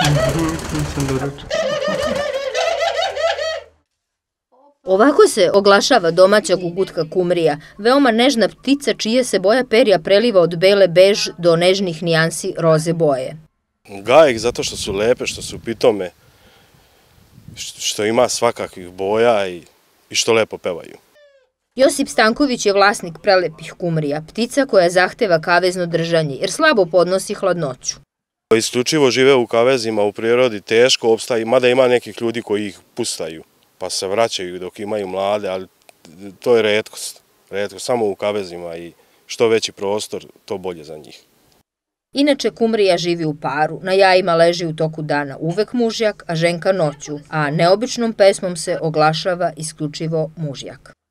Nisam doručak. Ovako se oglašava domaća gugutka kumrija, veoma nežna ptica čije se boja perja preliva od bele bež do nežnih nijansi roze boje. Gaje ih zato što su lepe, što su pitome, što ima svakakvih boja i što lepo pevaju. Josip Stanković je vlasnik prelepih kumrija, ptica koja zahteva kavezno držanje jer slabo podnosi hladnoću. Isključivo žive u kavezima, u prirodi, teško opstaju, mada ima nekih ljudi koji ih pustaju, pa se vraćaju dok imaju mlade, ali to je retkost. Samo u kavezima i što veći prostor, to bolje za njih. Inače, kumrija živi u paru, na jajima leži u toku dana uvek mužjak, a ženka noću, a neobičnom pesmom se oglašava isključivo mužjak.